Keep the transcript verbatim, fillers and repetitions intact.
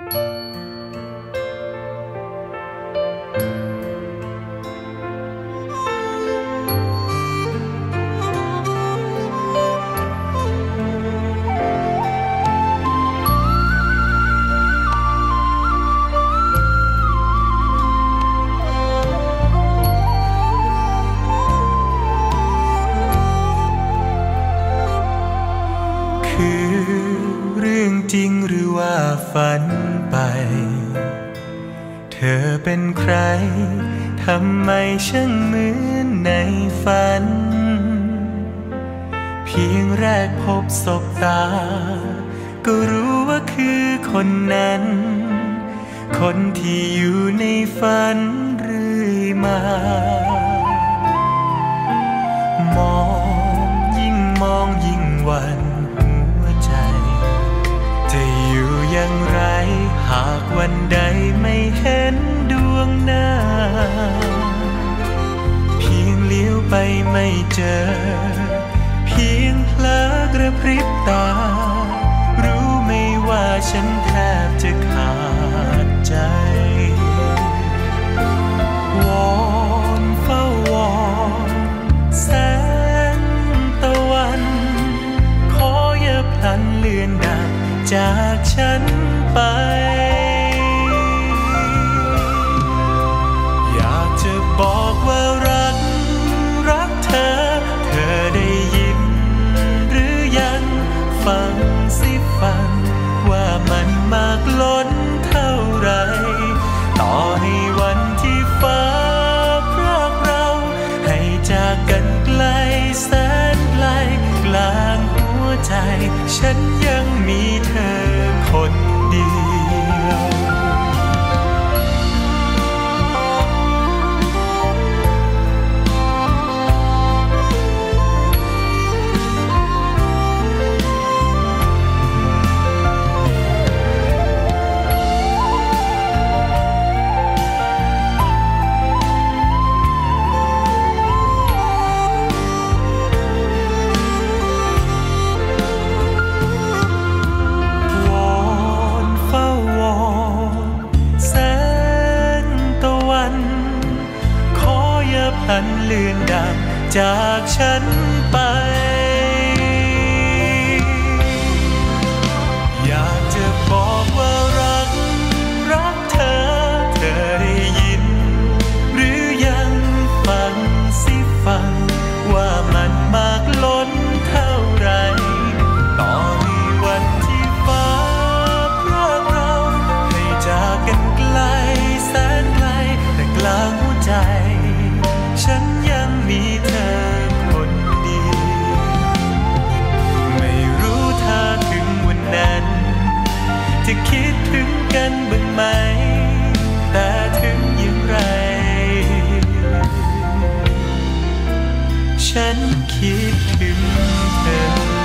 ฝันไปเธอเป็นใครทำไมช่างเหมือนในฝันเพียงแรกพบสบตาก็รู้ว่าคือคนนั้นคนที่อยู่ในฝันเรื่อยมามองยิ่งมองยิ่งหวั่นหัวใจจะอยู่อย่างไรหากวันใดไม่เห็นดวงหน้าเพียงเลี้ยวไปไม่เจอเพียงเพลอกระพริบตารู้ไหมว่าฉันแทบจะขาดใจวอนเฝ้าวอนแสงตะวันขออย่าพลันเลือนดับจากฉันไปอยากจะบอกว่ารักรักเธอเธอได้ยินหรือยังฟังสิฟังว่ามันมากล้นเท่าไรต่อให้วันที่ฟ้าพรากเราให้จากกันไกลแสนไกลกลางหัวใจฉันยังมีเธอคนเดียวพันเลือนดับจากฉันไปอยากจะบอกว่ารักรักเธอเธอได้ยินหรือยังฟังสิฟังว่ามันมากล้นเท่าไรต่อให้วันที่ฟ้าพรากเราให้จากกันไกลแสนไกลแต่กลางหัวใจฉันยังมีเธอคนเดียวไม่รู้ถ้าถึงวันนั้นจะคิดถึงกันบ้างไหมแต่ถึงอย่างไรฉันคิดถึงเธอ